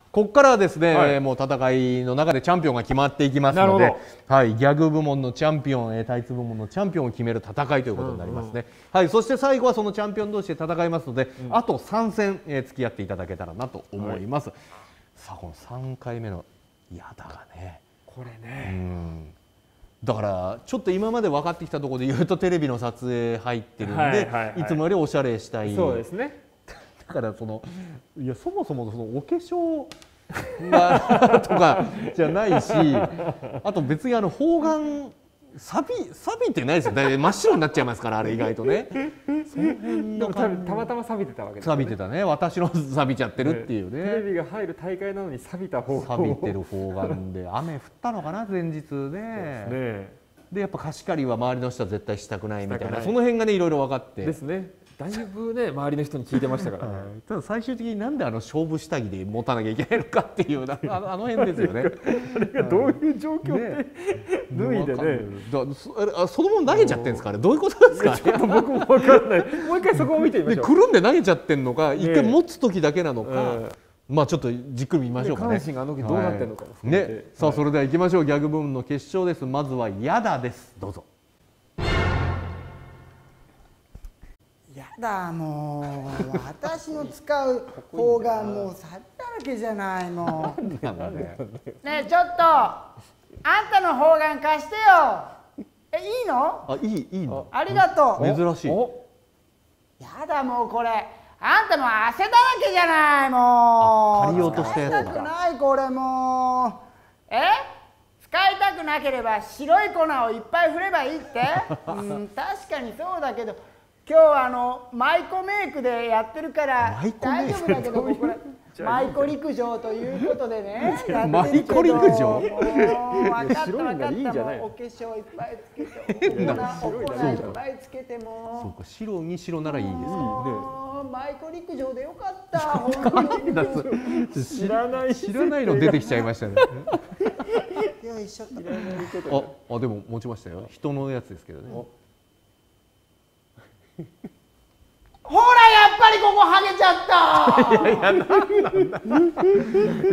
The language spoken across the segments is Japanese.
ここからはですね、 はい、 もう戦いの中でチャンピオンが決まっていきますので、はい、ギャグ部門のチャンピオン、タイツ部門のチャンピオンを決める戦いということになりますね。はい、そして最後はそのチャンピオン同士で戦いますので、あと3戦、付き合っていただけたらなと思います。はい、さあこの3回目のやだがね、 これね、 だからちょっと今まで分かってきたところで言うとテレビの撮影入ってるんで、いつもよりおしゃれしたい。 そうですね。 だからそもそもそのお化粧がとかじゃないし、あと別に方眼錆びてないですよ。真っ白になっちゃいますから、あれ意外とね。その辺のたまたま錆びてたわけですね。 錆びてたね。私の錆びちゃってるっていうね。 テレビが入る大会なのに錆びた方眼、 錆びてる方眼で雨降ったのかな前日ね。でやっぱ貸し借りは周りの人は絶対したくないみたいな、その辺がねいろいろ分かってですね。だいぶね周りの人に聞いてましたからね。 ただ最終的になんで勝負下着で持たなきゃいけないのかっていうあの辺ですよね。 あれがどういう状況で脱いでね。 そのまま投げちゃってるんですかね。どういうことですか。 ちょっと僕も分からない。もう一回そこを見てみましょう。 くるんで投げちゃってんのか、一回持つ時だけなのか。まあちょっとじっくり見ましょうかね。 下半身があの時どうなってるのかも含めて。 さあそれでは行きましょう。ギャグ部門の決勝です。まずはやだです。どうぞ。 やだもう私の使う方眼もう錆だらけじゃないもう。ねえちょっとあんたの方眼貸してよ。いいの？ あ、いいの。 ありがとう。 珍しい。 やだもうこれあんたの汗だらけじゃないもう。 借りようとしたやつだ。 使いたくないこれもう。使いたくなければ白い粉をいっぱい振ればいいって？確かにそうだけど。今日は舞妓メイクでやってるから大丈夫だけど、これ舞妓陸上ということでねやってるけど、 舞妓陸上分かった分かった、もうお化粧いっぱいつけてお粉いっぱいつけてもそうか、白に白ならいいですね。 舞妓陸上でよかった本当に。 知らないの出てきちゃいましたね。 よいしょと。でも持ちましたよ。人のやつですけどね。 ほらやっぱりここ剥げちゃった。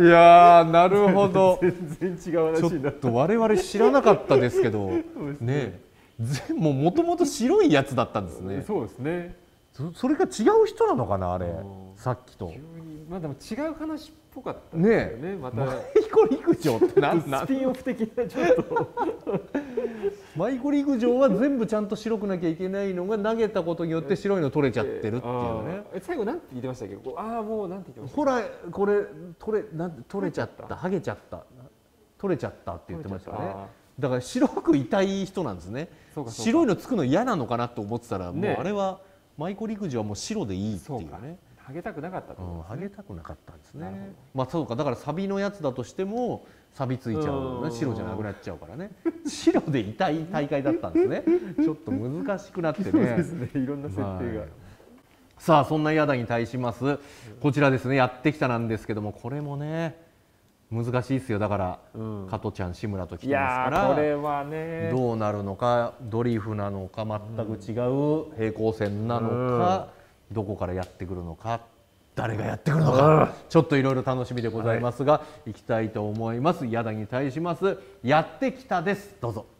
いやなるほど。 全然違う話になった。 ちょっと我々知らなかったですけどね、もともと白いやつだったんですね。 そうですね。 それが違う人なのかな、あれさっきと。 まあでも違う話っぽかったですよね。また舞妓陸上ってなんスピンオフ的なちょっと舞妓陸上は全部ちゃんと白くなきゃいけないのが投げたことによって白いの取れちゃってるっていうね。 最後なんて言ってましたっけ？もうなんて言ってました？ ほらこれ取れちゃった、剥げちゃった、取れちゃったって言ってましたね。だから白くいたい人なんですね。白いのつくの嫌なのかなと思ってたら、もうあれは舞妓陸上はもう白でいいっていうね。 剥げたくなかったと。 剥げたくなかったんですね。まあそうか、だからサビのやつだとしても錆びついちゃうね、白じゃなくなっちゃうからね。白でいたい大会だったんですね。ちょっと難しくなってね。 そうですね。いろんな設定が。 さあそんなやだに対しますこちらですね、やってきたなんですけども、これもね難しいですよ。だから加トちゃん、志村と来てますから、 これはねどうなるのか、ドリフなのか全く違う平行線なのか、どこからやってくるのか、誰がやってくるのか、ちょっといろいろ楽しみでございますが、いきたいと思います。やだに対しますやってきたです。どうぞ。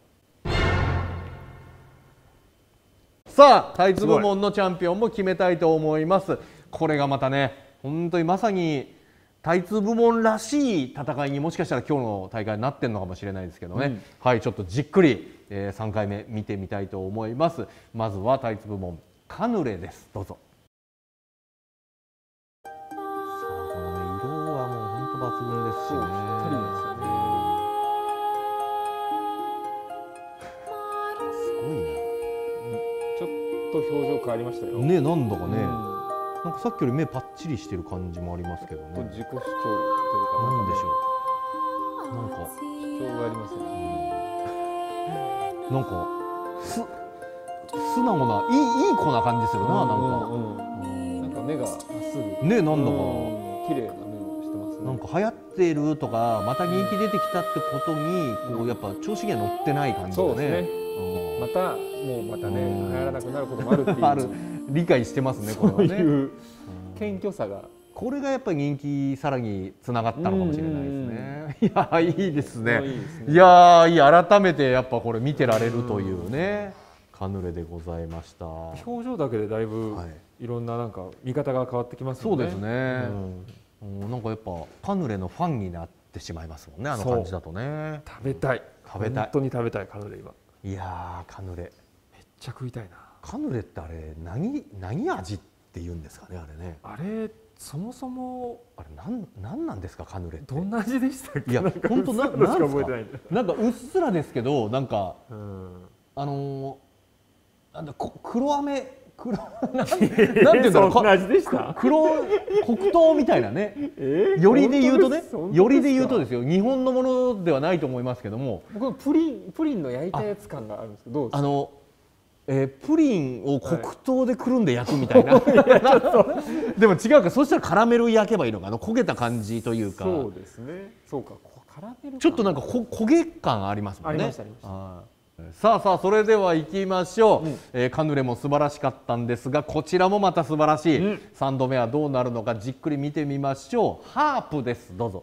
さあタイツ部門のチャンピオンも決めたいと思います。これがまたね、本当にまさにタイツ部門らしい戦いにもしかしたら今日の大会になってるのかもしれないですけどね、はい、ちょっとじっくり、3回目見てみたいと思います。まずはタイツ部門カヌレです。どうぞ。さあこのね、色はもう本当抜群ですしね。すごいな。 ちょっと表情変わりましたよ。 ね、なんだかね、なんかさっきより目パッチリしてる感じもありますけどね。 自己主張というか、 なんでしょう。なんか主張がありますね。 なんか素直ないい子な感じするな。 なんか目がまっすぐね、なんだか綺麗な目をしてますね。 なんか流行ってるとかまた人気出てきたってことにこうやっぱ調子には乗ってない感じだね。 そうですね。またね流行らなくなることもあるっていう理解してますね。これはね。 そういう謙虚さがこれがやっぱり人気さらにつながったのかもしれないですね。いやいいですね。いやいい、改めてやっぱこれ見てられるというね、カヌレでございました。 表情だけでだいぶいろんななんか見方が変わってきますよね。 そうですね。なんかやっぱカヌレのファンになってしまいますもんね、あの感じだとね。 食べたい。本当に食べたいカヌレ今。 いやカヌレめっちゃ食いたいな。 カヌレってあれ何味って言うんですかね、あれね。 あれそもそもあれなんなんですか、カヌレって。 どんな味でしたっけ。 いや本当なんかうっすらですけど、なんかなんだ黒飴なんていうんだろう、黒糖みたいなね。よりで言うとね、よりで言うとですよ、日本のものではないと思いますけども、 僕プリンの焼いたやつ感があるんですけど、どうですか。 プリンを黒糖でくるんで焼くみたいな、でも違うか、そしたらカラメル焼けばいいのかな、焦げた感じというか。 そうですね、そうか、カラメルちょっとなんか焦げ感ありますもんね。 ありましたありました。 さあそれでは行きましょう。カヌレも素晴らしかったんですが、こちらもまた素晴らしい。3度目はどうなるのかじっくり見てみましょう。ハープです、どうぞ。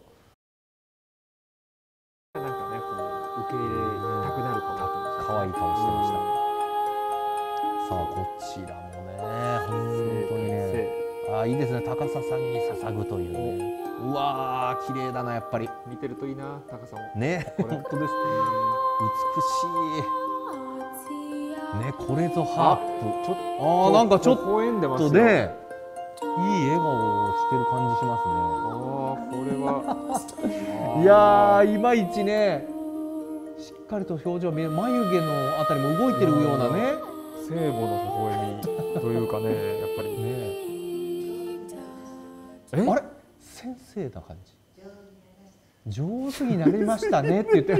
なんかね、こう受け入れたくなるかなと。 可愛い顔してました。さあこちらもね、本当にね、いいですね。高佐さんに捧ぐというね。うわー、綺麗だな、やっぱり。 見てるといいな、高佐も。 ね、本当です。美しい。ね、これぞハープ。なんかちょっとね、いい笑顔をしてる感じしますね。 これは。 いやいまいちね、しっかりと表情見え、眉毛のあたりも動いてるようなね。 聖母の微笑みというかね、やっぱりね。あれ、先生な感じ。上手になりましたねって言って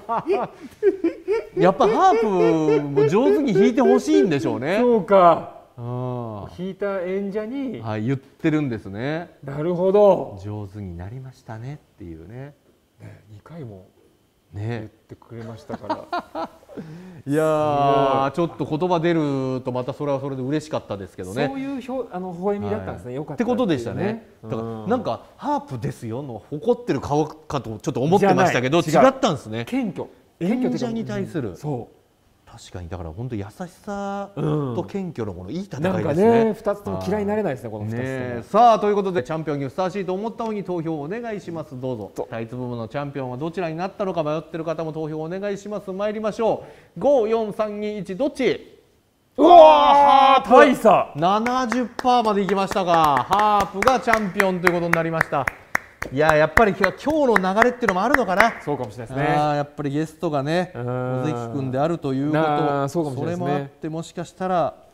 やっぱハープも上手に弾いてほしいんでしょうね。 そうか、弾いた演者に言ってるんですね。 なるほど、 上手になりましたねっていうね。 2回も言ってくれましたからいやちょっと言葉出るとまたそれはそれで嬉しかったですけどね。 そういう微笑みだったんですね。よかったってことでしたね。だからなんかハープですよの誇ってる顔かとちょっと思ってましたけど、違ったんですね。 謙虚、 演者に対する。 そう。 確かに、だから本当優しさと謙虚のこのいい戦いですね。 なんかね、2つとも嫌いになれないですね、この2つね。さあということで、チャンピオンにふさわしいと思った方に投票をお願いします。どうぞ。タイツ部門のチャンピオンはどちらになったのか迷ってる方も投票をお願いします。参りましょう。5、4、3、2、1、どっち。 うわー、大差 70% までいきましたが、ハープがチャンピオンということになりました。いややっぱり今日の流れっていうのもあるのかな。 そうかもしれないですね。 やっぱりゲストがね、尾関君であるということ、それもあってもしかしたら